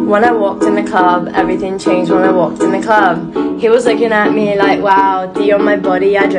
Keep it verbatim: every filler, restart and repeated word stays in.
When I walked in the club, everything changed when I walked in the club. He was looking at me like, wow, D on my body, I